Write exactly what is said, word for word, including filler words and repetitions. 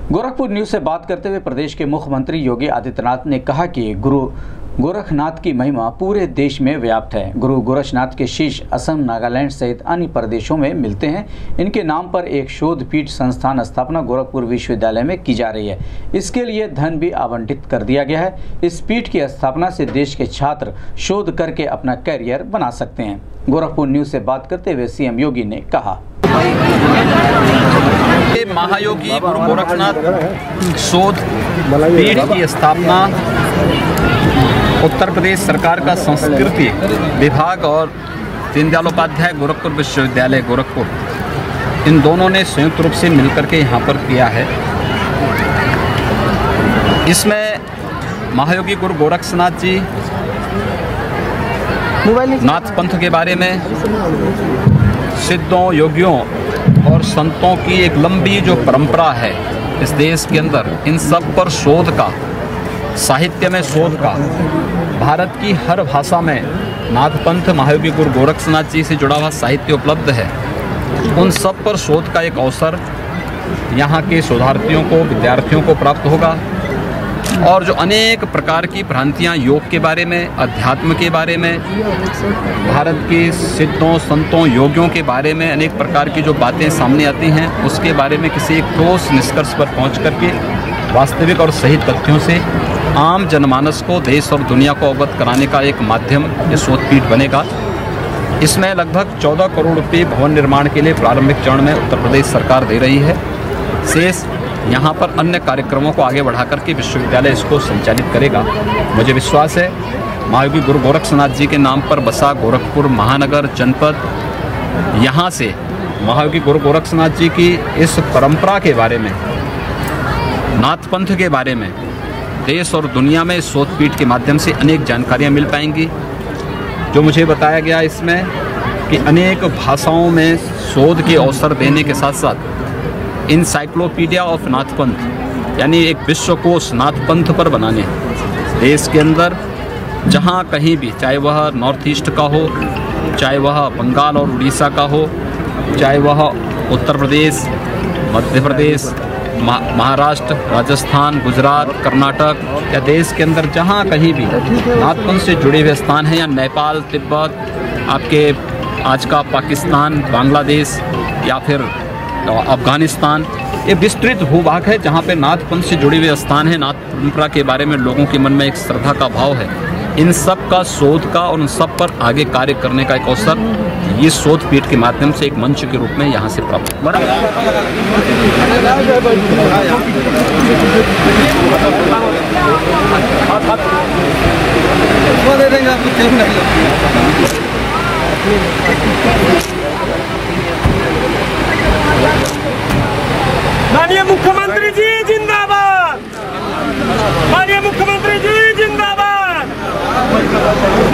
Gorakhpur news से बात करते हुए प्रदेश के मुख्यमंत्री योगी आदित्यनाथ ने कहा कि गुरु गोरखनाथ की महिमा पूरे देश में व्याप्त है। गुरु गोरखनाथ के शीश असम, नागालैंड सहित अन्य प्रदेशों में मिलते हैं। इनके नाम पर एक शोध पीठ संस्थान स्थापना गोरखपुर विश्वविद्यालय में की जा रही है। इसके लिए धन भी आवंटित कर दिया गया है। इस पीठ की स्थापना से देश के छात्र शोध करके अपना करियर बना सकते हैं। गोरखपुर न्यूज से बात करते हुए सीएम योगी ने कहा, महायोगी गुरु गोरखनाथ शोध पीठ की स्थापना उत्तर प्रदेश सरकार का संस्कृति विभाग और दीनदयाल उपाध्याय गोरखपुर विश्वविद्यालय गोरखपुर, इन दोनों ने संयुक्त रूप से मिलकर के यहाँ पर किया है। इसमें महायोगी गुरु गोरखनाथ जी नाथ पंथ के बारे में, सिद्धों, योगियों और संतों की एक लंबी जो परंपरा है इस देश के अंदर, इन सब पर शोध का, साहित्य में शोध का, भारत की हर भाषा में नाथ पंथ महायोगी गुरु गोरखनाथ जी से जुड़ा हुआ साहित्य उपलब्ध है। उन सब पर शोध का एक अवसर यहाँ के शोधार्थियों को, विद्यार्थियों को प्राप्त होगा। और जो अनेक प्रकार की भ्रांतियाँ योग के बारे में, अध्यात्म के बारे में, भारत के सिद्धों, संतों, योगियों के बारे में अनेक प्रकार की जो बातें सामने आती हैं, उसके बारे में किसी एक ठोस निष्कर्ष पर पहुंच करके वास्तविक और सही तथ्यों से आम जनमानस को, देश और दुनिया को अवगत कराने का एक माध्यम ये शोधपीठ बनेगा। इसमें लगभग चौदह करोड़ रुपये भवन निर्माण के लिए प्रारंभिक चरण में उत्तर प्रदेश सरकार दे रही है। शेष यहाँ पर अन्य कार्यक्रमों को आगे बढ़ा करके विश्वविद्यालय इसको संचालित करेगा। मुझे विश्वास है महायोगी गुरु गोरखनाथ जी के नाम पर बसा गोरखपुर महानगर जनपद, यहाँ से महायोगी गुरु गोरखनाथ जी की इस परंपरा के बारे में, नाथ पंथ के बारे में देश और दुनिया में शोधपीठ के माध्यम से अनेक जानकारियाँ मिल पाएंगी। जो मुझे बताया गया इसमें कि अनेक भाषाओं में शोध के अवसर देने के साथ साथ इनसाइक्लोपीडिया ऑफ नाथ पंथ, यानी एक विश्वकोश नाथ पंथ पर बनाने, देश के अंदर जहाँ कहीं भी, चाहे वह नॉर्थ ईस्ट का हो, चाहे वह बंगाल और उड़ीसा का हो, चाहे वह उत्तर प्रदेश, मध्य प्रदेश, महाराष्ट्र, राजस्थान, गुजरात, कर्नाटक या देश के अंदर जहाँ कहीं भी नाथ पंथ से जुड़े हुए स्थान हैं, या नेपाल, तिब्बत, आपके आज का पाकिस्तान, बांग्लादेश या फिर अफगानिस्तान, ये विस्तृत भूभाग है जहाँ पे नाथ पंथ से जुड़े हुए स्थान है। नाथ परंपरा के बारे में लोगों के मन में एक श्रद्धा का भाव है। इन सब का शोध का और उन सब पर आगे कार्य करने का एक अवसर ये शोध पीठ के माध्यम से एक मंच के रूप में यहाँ से प्राप्त माननीय मुख्यमंत्री जी जिंदाबाद, माननीय मुख्यमंत्री जी जिंदाबाद।